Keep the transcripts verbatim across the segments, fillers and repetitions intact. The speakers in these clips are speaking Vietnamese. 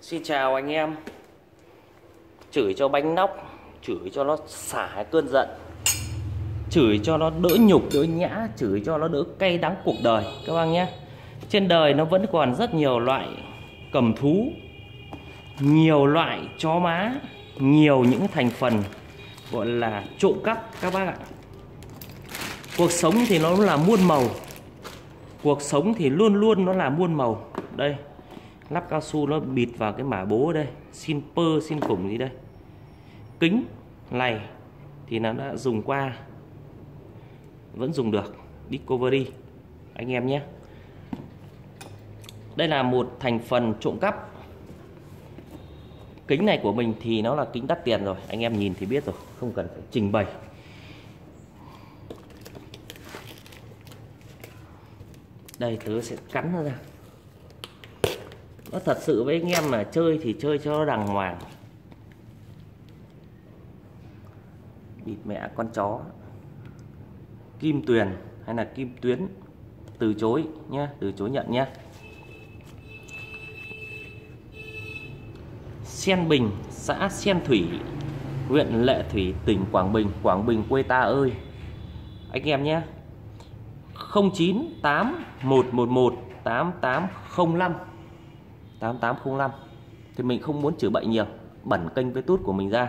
Xin chào anh em. Chửi cho bánh nóc, chửi cho nó xả cơn giận, chửi cho nó đỡ nhục đỡ nhã, chửi cho nó đỡ cay đắng cuộc đời các bác nhé. Trên đời nó vẫn còn rất nhiều loại cầm thú, nhiều loại chó má, nhiều những thành phần gọi là trộm cắp các bác ạ. Cuộc sống thì nó là muôn màu, cuộc sống thì luôn luôn nó là muôn màu. Đây, lắp cao su nó bịt vào cái mả bố đây, xin pơ xin khủng gì đây. Kính này thì nó đã dùng qua, vẫn dùng được, Discovery anh em nhé. Đây là một thành phần trộm cắp. Kính này của mình thì nó là kính đắt tiền rồi, anh em nhìn thì biết rồi, không cần phải trình bày. Đây tớ sẽ cắn nó ra. Nó thật sự với anh em là chơi thì chơi cho nó đàng hoàng. Bịt mẹ con chó. Kim Tuyền hay là Kim Tuyến từ chối nhé, từ chối nhận nhé. Sen Bình, xã Sen Thủy, huyện Lệ Thủy, tỉnh Quảng Bình. Quảng Bình quê ta ơi anh em nhé. Không chín tám một một một tám tám không năm tám tám không năm. Thì mình không muốn chữa bệnh nhiều, bẩn kênh với tút của mình ra.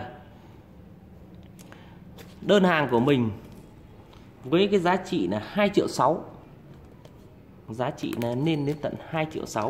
Đơn hàng của mình với cái giá trị là hai triệu sáu, giá trị là lên đến tận hai triệu sáu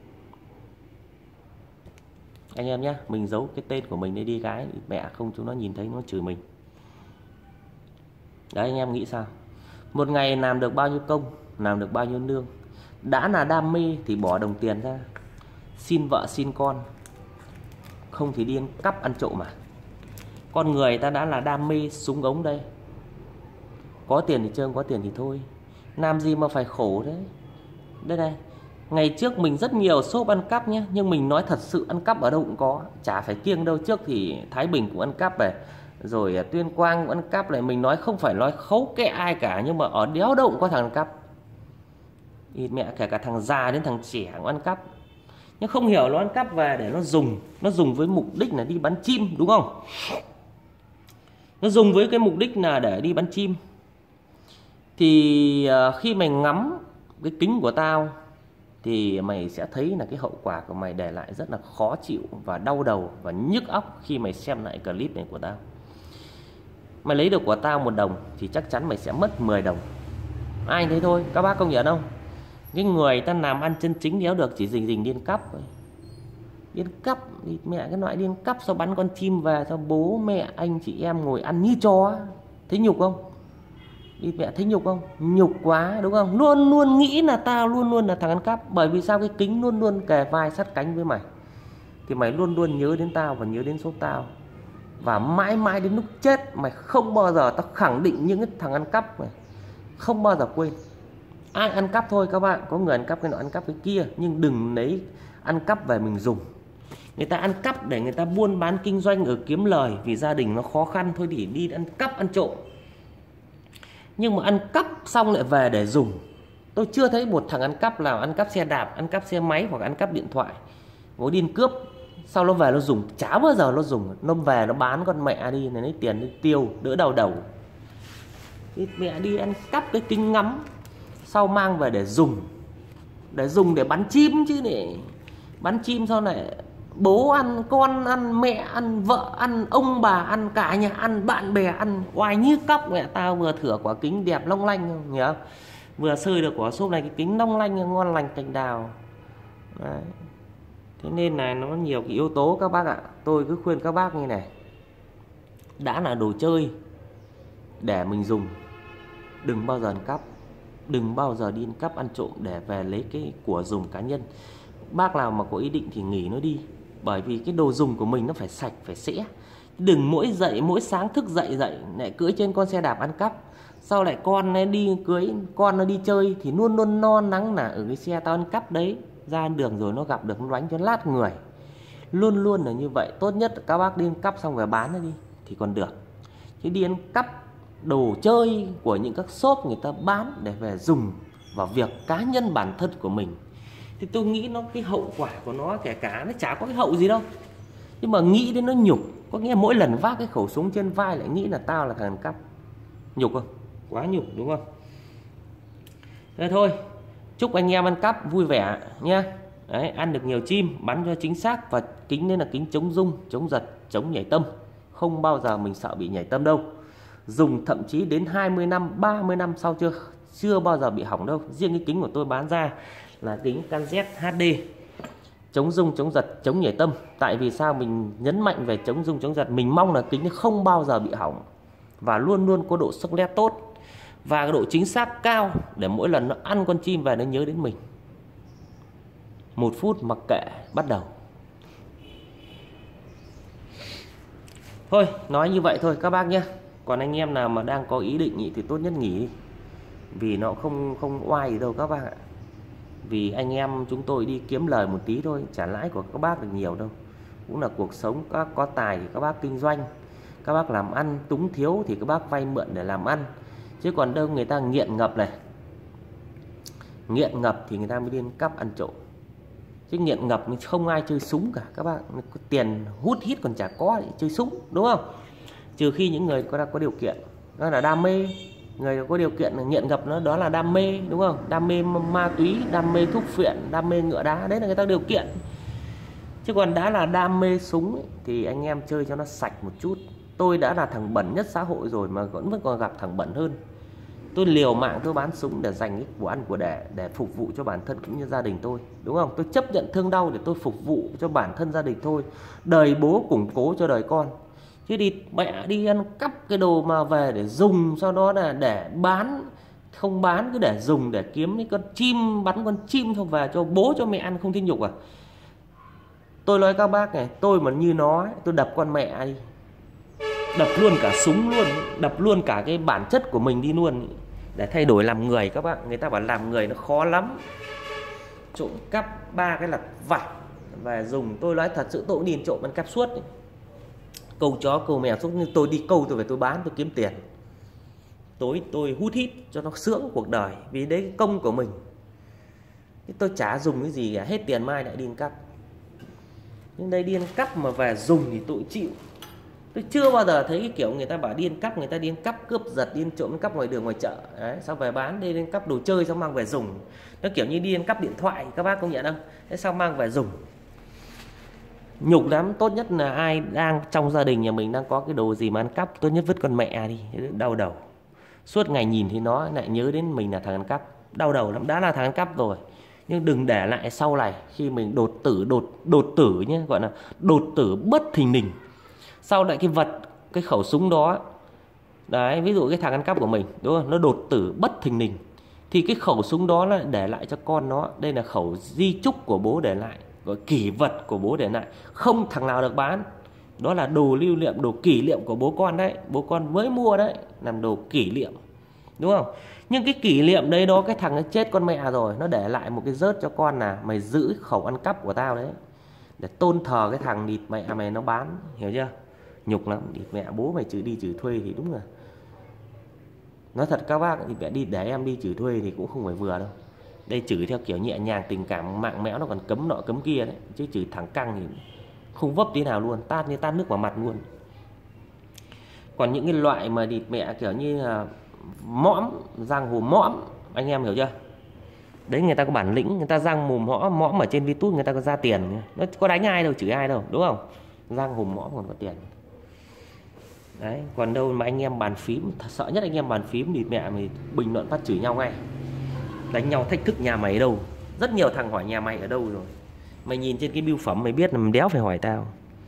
anh em nhé. Mình giấu cái tên của mình đây đi cái mẹ không chúng nó nhìn thấy nó chửi mình. Đấy, anh em nghĩ sao? Một ngày làm được bao nhiêu công, làm được bao nhiêu lương. Đã là đam mê thì bỏ đồng tiền ra, xin vợ xin con, không thì đi ăn cắp ăn trộm mà. Con người ta đã là đam mê súng ống đây, có tiền thì chơi, không có tiền thì thôi, làm gì mà phải khổ đấy. Đây này, ngày trước mình rất nhiều shop ăn cắp nhé, nhưng mình nói thật sự ăn cắp ở đâu cũng có, chả phải kiêng đâu. Trước thì Thái Bình cũng ăn cắp này, rồi Tuyên Quang cũng ăn cắp này. Mình nói không phải nói khấu kệ ai cả, nhưng mà ở đéo đâu cũng có thằng ăn cắp. Thì mẹ kể cả thằng già đến thằng trẻ cũng ăn cắp. Nhưng không hiểu nó ăn cắp về để nó dùng, nó dùng với mục đích là đi bắn chim, đúng không? Nó dùng với cái mục đích là để đi bắn chim. Thì khi mày ngắm cái kính của tao thì mày sẽ thấy là cái hậu quả của mày để lại rất là khó chịu và đau đầu và nhức óc khi mày xem lại clip này của tao. Mày lấy được của tao một đồng thì chắc chắn mày sẽ mất mười đồng. Ai thấy thôi, các bác công nhận không? Cái người ta làm ăn chân chính đéo được, chỉ rình rình điên cắp. Điên cắp thì mẹ cái loại điên cắp, sao bắn con chim về sao bố mẹ anh chị em ngồi ăn như chó. Thấy nhục không? Đi mẹ thấy nhục không? Nhục quá đúng không? Luôn luôn nghĩ là tao luôn luôn là thằng ăn cắp. Bởi vì sao? Cái kính luôn luôn kề vai sát cánh với mày, thì mày luôn luôn nhớ đến tao và nhớ đến số tao. Và mãi mãi đến lúc chết mày không bao giờ, tao khẳng định những cái thằng ăn cắp mày không bao giờ quên. Ai ăn cắp thôi các bạn, có người ăn cắp cái nọ ăn cắp cái kia, nhưng đừng lấy ăn cắp về mình dùng. Người ta ăn cắp để người ta buôn bán kinh doanh ở kiếm lời, vì gia đình nó khó khăn thôi thì đi ăn cắp ăn trộm. Nhưng mà ăn cắp xong lại về để dùng. Tôi chưa thấy một thằng ăn cắp nào ăn cắp xe đạp, ăn cắp xe máy hoặc ăn cắp điện thoại, có điên cướp sau nó về nó dùng, chả bao giờ nó dùng. Nó về nó bán con mẹ đi, này lấy tiền đi tiêu đỡ đau đầu. Thì mẹ đi ăn cắp cái kính ngắm, sau mang về để dùng, để dùng để bắn chim chứ. Để bắn chim sau này bố ăn, con ăn, mẹ ăn, vợ ăn, ông bà ăn, cả nhà ăn, bạn bè ăn, oai như cóc. Mẹ tao vừa thửa quả kính đẹp long lanh nhớ, vừa sơi được quả xốp này, cái kính long lanh ngon lành cành đào. Đấy. Thế nên là nó nhiều cái yếu tố các bác ạ. Tôi cứ khuyên các bác như này, đã là đồ chơi để mình dùng, đừng bao giờ ăn cắp, đừng bao giờ đi ăn cắp ăn trộm để về lấy cái của dùng cá nhân. Bác nào mà có ý định thì nghỉ nó đi, bởi vì cái đồ dùng của mình nó phải sạch, phải sẽ. Đừng mỗi dậy mỗi sáng thức dậy dậy lại cưỡi trên con xe đạp ăn cắp, sau lại con nó đi cưới, con nó đi chơi thì luôn luôn no nắng là ở cái xe tao ăn cắp đấy. Ra đường rồi nó gặp được nó đánh cho lát người. Luôn luôn là như vậy. Tốt nhất là các bác đi ăn cắp xong về bán nó đi thì còn được, chứ đi ăn cắp đồ chơi của những các shop người ta bán để về dùng vào việc cá nhân bản thân của mình Thì tôi nghĩ nó cái hậu quả của nó kể cả nó chả có cái hậu gì đâu, nhưng mà nghĩ đến nó nhục. Có nghĩa mỗi lần vác cái khẩu súng trên vai lại nghĩ là tao là thằng ăn cắp. Nhục không? Quá nhục đúng không? Thế thôi, chúc anh em ăn cắp vui vẻ nhé. Đấy, ăn được nhiều chim, bắn cho chính xác, và kính nên là kính chống rung, chống giật, chống nhảy tâm. Không bao giờ mình sợ bị nhảy tâm đâu. Dùng thậm chí đến hai mươi năm, ba mươi năm sau chưa chưa bao giờ bị hỏng đâu. Riêng cái kính của tôi bán ra là kính Canz hát đê, chống rung, chống giật, chống nhảy tâm. Tại vì sao mình nhấn mạnh về chống rung, chống giật? Mình mong là kính không bao giờ bị hỏng và luôn luôn có độ sắc nét tốt và cái độ chính xác cao, để mỗi lần nó ăn con chim về nó nhớ đến mình. Một phút mặc kệ, bắt đầu. Thôi nói như vậy thôi các bác nhé. Còn anh em nào mà đang có ý định ý, thì tốt nhất nghỉ đi, vì nó không không oai gì đâu các bác ạ. Vì anh em chúng tôi đi kiếm lời một tí thôi, trả lãi của các bác được nhiều đâu. Cũng là cuộc sống, các có tài thì các bác kinh doanh, các bác làm ăn, túng thiếu thì các bác vay mượn để làm ăn. Chứ còn đâu người ta nghiện ngập này, nghiện ngập thì người ta mới đi cắp ăn trộm. Chứ nghiện ngập không ai chơi súng cả các bác. Tiền hút hít còn chả có để chơi súng, đúng không? Trừ khi những người có có điều kiện, đó là đam mê. Người có điều kiện là nghiện ngập nó đó là đam mê, đúng không? Đam mê ma túy, đam mê thuốc phiện, đam mê ngựa đá, đấy là người ta điều kiện. Chứ còn đã là đam mê súng ấy, thì anh em chơi cho nó sạch một chút. Tôi đã là thằng bẩn nhất xã hội rồi mà vẫn vẫn còn gặp thằng bẩn hơn. Tôi liều mạng tôi bán súng để dành cái của ăn của đẻ để phục vụ cho bản thân cũng như gia đình tôi, đúng không? Tôi chấp nhận thương đau để tôi phục vụ cho bản thân gia đình thôi. Đời bố củng cố cho đời con. Chứ đi mẹ đi ăn cắp cái đồ mà về để dùng, sau đó là để bán, không bán cứ để dùng để kiếm cái con chim, bắn con chim thôi về cho bố cho mẹ ăn, không thấy nhục à? Tôi nói các bác này, tôi mà như nó ấy, tôi đập con mẹ đi, đập luôn cả súng luôn, đập luôn cả cái bản chất của mình đi luôn, để thay đổi làm người các bạn. Người ta bảo làm người nó khó lắm. Trộm cắp ba cái lặt vặt về dùng, tôi nói thật sự tôi cũng nhìn trộm ăn cắp suốt ấy. Câu chó câu mèo suốt, nhưng tôi đi câu tôi về tôi bán tôi kiếm tiền. Tối tôi hút hít cho nó sướng cuộc đời, vì đấy công của mình. Tôi chả dùng cái gì cả, hết tiền mai lại đi ăn cắp. Nhưng đây đi ăn cắp mà về dùng thì tôi chịu. Tôi chưa bao giờ thấy cái kiểu người ta bảo đi ăn cắp, người ta đi ăn cắp cướp giật, đi ăn trộm ăn cắp ngoài đường ngoài chợ. Đấy, sao về bán, đi ăn cắp đồ chơi xong mang về dùng. Nó kiểu như đi ăn cắp điện thoại, các bác công nhận không? Thế sao mang về dùng? Nhục lắm. Tốt nhất là ai đang trong gia đình nhà mình đang có cái đồ gì mà ăn cắp, tốt nhất vứt con mẹ đi, đau đầu. Suốt ngày nhìn thì nó lại nhớ đến mình là thằng ăn cắp, đau đầu lắm. Đã là thằng ăn cắp rồi, nhưng đừng để lại sau này khi mình đột tử, đột đột tử nhé, gọi là đột tử bất thình lình. Sau lại cái vật, cái khẩu súng đó đấy, ví dụ cái thằng ăn cắp của mình, đúng không? Nó đột tử bất thình lình thì cái khẩu súng đó là để lại cho con nó. Đây là khẩu di chúc của bố để lại, gọi kỷ vật của bố để lại, không thằng nào được bán. Đó là đồ lưu niệm, đồ kỷ niệm của bố con đấy, bố con mới mua đấy, làm đồ kỷ niệm, đúng không? Nhưng cái kỷ niệm đấy đó, cái thằng nó chết con mẹ rồi, nó để lại một cái rớt cho con là mày giữ khẩu ăn cắp của tao đấy, để tôn thờ cái thằng địt mẹ mày nó bán, hiểu chưa? Nhục lắm. Địt mẹ bố mày chửi đi chửi thuê thì đúng là, nói thật các bác, thì mẹ đi để em đi chửi thuê thì cũng không phải vừa đâu. Đây chửi theo kiểu nhẹ nhàng tình cảm, mạng mẽo nó còn cấm nọ cấm kia đấy, chứ chửi thẳng căng thì không vấp tí nào luôn, tát như tát nước vào mặt luôn. Còn những cái loại mà địt mẹ kiểu như là mõm, giang hồ mõm, anh em hiểu chưa? Đấy, người ta có bản lĩnh, người ta giang mồm mõm, mõm ở trên YouTube người ta có ra tiền, nó có đánh ai đâu, chửi ai đâu, đúng không? Giang hồ mõm còn có tiền. Đấy, còn đâu mà anh em bàn phím, sợ nhất anh em bàn phím thì mẹ mày bình luận phát chửi nhau ngay, đánh nhau thách thức nhà mày ở đâu. Rất nhiều thằng hỏi nhà mày ở đâu rồi, mày nhìn trên cái bưu phẩm mày biết là mày đéo phải hỏi tao.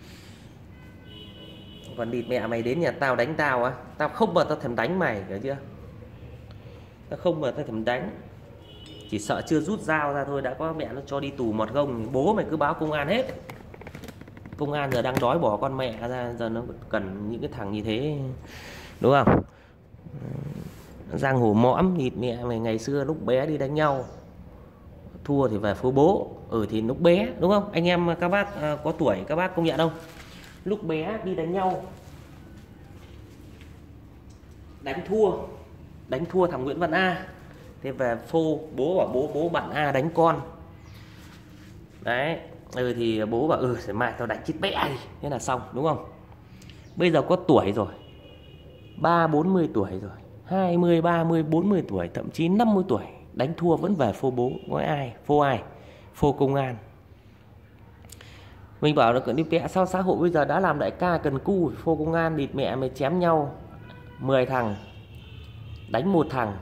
Còn địt mẹ mày đến nhà tao đánh tao á, tao không bao tao thèm đánh mày, hiểu chưa? Tao không bao tao thèm đánh, chỉ sợ chưa rút dao ra thôi đã có mẹ nó cho đi tù một gông. Bố mày cứ báo công an hết, công an giờ đang đói bỏ con mẹ ra, giờ nó cần những cái thằng như thế, đúng không? Giang hồ mõm, địt mẹ mày ngày xưa lúc bé đi đánh nhau, thua thì về phố bố. Ừ thì lúc bé, đúng không? Anh em các bác à, có tuổi các bác công nhận không? Lúc bé đi đánh nhau, đánh thua, đánh thua thằng Nguyễn Văn A, thế về phô bố bảo bố bố bạn A đánh con. Đấy, ừ thì bố bảo ừ phải mai tao đánh chết mẹ đi, thế là xong đúng không? Bây giờ có tuổi rồi, ba bốn mươi tuổi rồi, hai mươi, ba mươi, bốn mươi tuổi, thậm chí năm mươi tuổi, đánh thua vẫn về phô bố, nói ai, phô ai, phô công an. Mình bảo là đi mẹ sao xã hội bây giờ đã làm đại ca cần cu, phô công an địt mẹ mày chém nhau mười thằng đánh một thằng,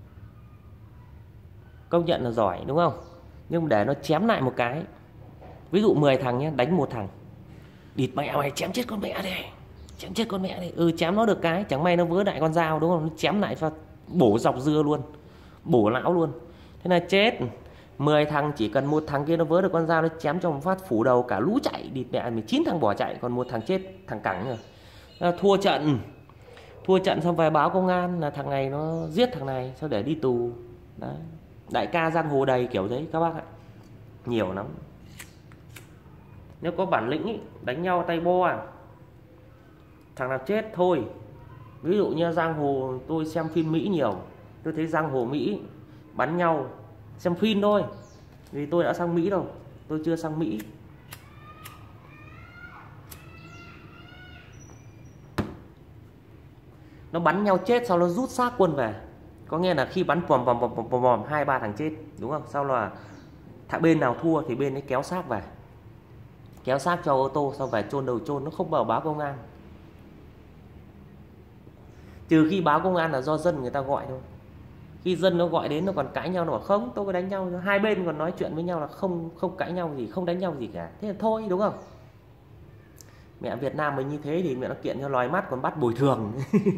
công nhận là giỏi đúng không? Nhưng để nó chém lại một cái, ví dụ mười thằng nhé, đánh một thằng, địt mẹ mày chém chết con mẹ đi, chém chết con mẹ đi, ừ chém nó được cái chẳng may nó vớ đại con dao đúng không, nó chém lại cho bổ dọc dưa luôn, bổ lão luôn, thế là chết. Mười thằng chỉ cần một thằng kia nó vớ được con dao, nó chém cho một phát phủ đầu cả lũ chạy, địt mẹ mày chín thằng bỏ chạy, còn một thằng chết, thằng cẳng rồi. Là thua trận, thua trận xong về báo công an là thằng này nó giết thằng này sao để đi tù. Đấy, đại ca giang hồ đầy kiểu đấy các bác ạ, nhiều lắm. Nếu có bản lĩnh ý, đánh nhau tay bo à, thằng nào chết thôi. Ví dụ như giang hồ, tôi xem phim Mỹ nhiều, tôi thấy giang hồ Mỹ bắn nhau, xem phim thôi, vì tôi đã sang Mỹ đâu, tôi chưa sang Mỹ. Nó bắn nhau chết sau nó rút xác quân về, có nghĩa là khi bắn pòm pòm pòm pòm pòm hai ba thằng chết đúng không, sau là thằng bên nào thua thì bên ấy kéo xác về, kéo xác cho ô tô, sau về chôn đầu chôn, nó không vào báo công an. Trừ khi báo công an là do dân người ta gọi thôi. Khi dân nó gọi đến nó còn cãi nhau, nó bảo không tôi có đánh nhau, hai bên còn nói chuyện với nhau là không không cãi nhau gì, không đánh nhau gì cả, thế là thôi đúng không? Mẹ Việt Nam mình như thế thì mẹ nó kiện cho lòi mắt còn bắt bồi thường.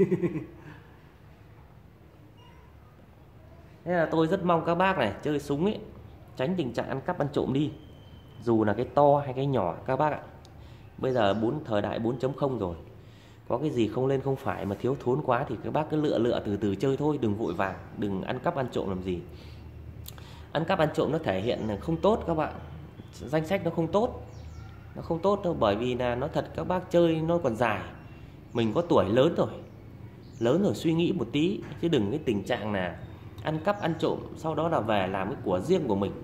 Thế là tôi rất mong các bác này chơi súng ấy tránh tình trạng ăn cắp ăn trộm đi, dù là cái to hay cái nhỏ các bác ạ. Bây giờ bốn thời đại bốn chấm không rồi, có cái gì không lên không phải mà thiếu thốn quá thì các bác cứ lựa lựa từ từ chơi thôi, đừng vội vàng, đừng ăn cắp ăn trộm làm gì. Ăn cắp ăn trộm nó thể hiện là không tốt các bạn, danh sách nó không tốt, nó không tốt đâu, bởi vì là nó thật các bác chơi nó còn dài. Mình có tuổi lớn rồi, lớn rồi suy nghĩ một tí, chứ đừng cái tình trạng là ăn cắp ăn trộm sau đó là về làm cái của riêng của mình.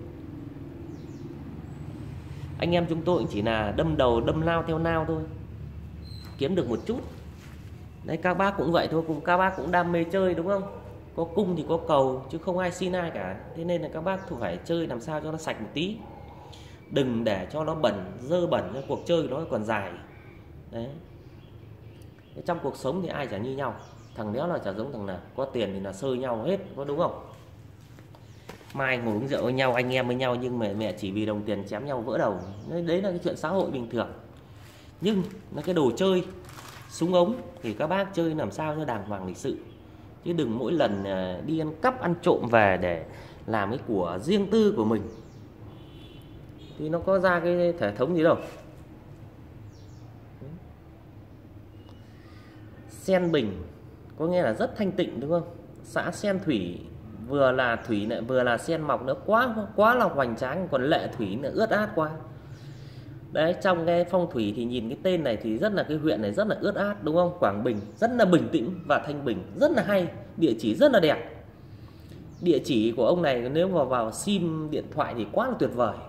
Anh em chúng tôi cũng chỉ là đâm đầu đâm lao theo nao thôi, kiếm được một chút. Đấy, các bác cũng vậy thôi, cùng các bác cũng đam mê chơi đúng không? Có cung thì có cầu chứ không ai xin ai cả. Thế nên là các bác phải chơi làm sao cho nó sạch một tí, đừng để cho nó bẩn, dơ bẩn, cho cuộc chơi nó còn dài. Đấy, trong cuộc sống thì ai chả như nhau, thằng đéo là chả giống thằng nào, có tiền thì là sơi nhau hết, có đúng không? Mai ngồi uống rượu với nhau, anh em với nhau, nhưng mà mẹ chỉ vì đồng tiền chém nhau vỡ đầu. Đấy là cái chuyện xã hội bình thường. Nhưng là cái đồ chơi súng ống thì các bác chơi làm sao cho đàng hoàng lịch sự, chứ đừng mỗi lần đi ăn cắp ăn trộm về để làm cái của riêng tư của mình thì nó có ra cái hệ thống gì đâu. Sen Bình có nghĩa là rất thanh tịnh đúng không? Xã Sen Thủy, vừa là thủy lại vừa là sen mọc nữa, quá quá là hoành tráng, còn Lệ Thủy nữa ướt át quá. Đấy, trong cái phong thủy thì nhìn cái tên này thì rất là, cái huyện này rất là ướt át đúng không? Quảng Bình rất là bình tĩnh và thanh bình, rất là hay, địa chỉ rất là đẹp. Địa chỉ của ông này nếu mà vào sim điện thoại thì quá là tuyệt vời,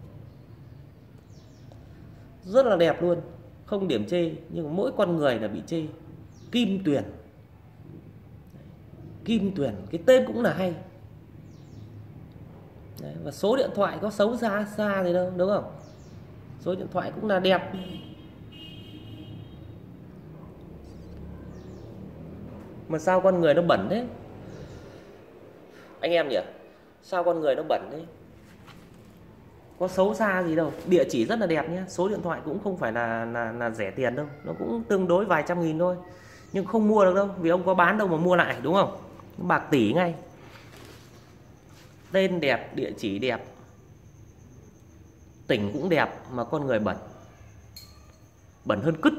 rất là đẹp luôn, không điểm chê. Nhưng mỗi con người là bị chê. Kim Tuyền, Kim Tuyền cái tên cũng là hay. Đấy, và số điện thoại có xấu xa xa gì đâu đúng không? Số điện thoại cũng là đẹp. Mà sao con người nó bẩn thế anh em nhỉ? Sao con người nó bẩn thế? Có xấu xa gì đâu, địa chỉ rất là đẹp nhé. Số điện thoại cũng không phải là, là, là rẻ tiền đâu, nó cũng tương đối vài trăm nghìn thôi. Nhưng không mua được đâu, vì ông có bán đâu mà mua lại đúng không? Bạc tỷ ngay. Tên đẹp, địa chỉ đẹp, tỉnh cũng đẹp, mà con người bẩn, bẩn hơn cứt.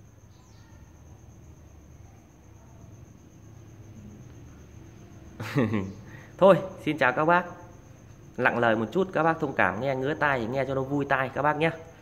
Thôi, xin chào các bác. Lặng lời một chút, các bác thông cảm, nghe ngứa tai thì nghe cho nó vui tai các bác nhé.